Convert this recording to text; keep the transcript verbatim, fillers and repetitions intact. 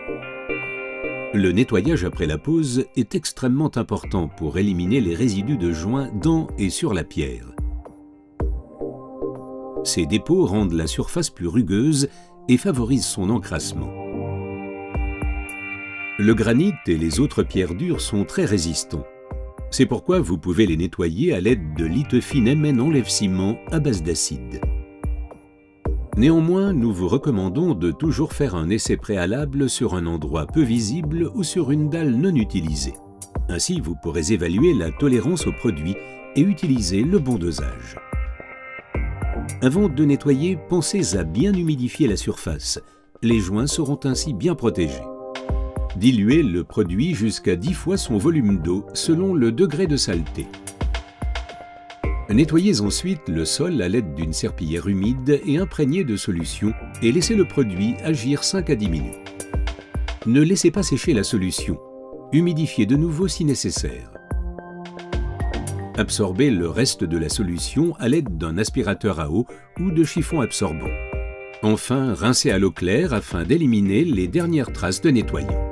Le nettoyage après la pose est extrêmement important pour éliminer les résidus de joint dans et sur la pierre. Ces dépôts rendent la surface plus rugueuse et favorisent son encrassement. Le granit et les autres pierres dures sont très résistants. C'est pourquoi vous pouvez les nettoyer à l'aide de Litefin M N enlève-ciment à base d'acide. Néanmoins, nous vous recommandons de toujours faire un essai préalable sur un endroit peu visible ou sur une dalle non utilisée. Ainsi, vous pourrez évaluer la tolérance au produit et utiliser le bon dosage. Avant de nettoyer, pensez à bien humidifier la surface. Les joints seront ainsi bien protégés. Diluez le produit jusqu'à dix fois son volume d'eau selon le degré de saleté. Nettoyez ensuite le sol à l'aide d'une serpillière humide et imprégnée de solution et laissez le produit agir cinq à dix minutes. Ne laissez pas sécher la solution. Humidifiez de nouveau si nécessaire. Absorbez le reste de la solution à l'aide d'un aspirateur à eau ou de chiffon absorbant. Enfin, rincez à l'eau claire afin d'éliminer les dernières traces de nettoyant.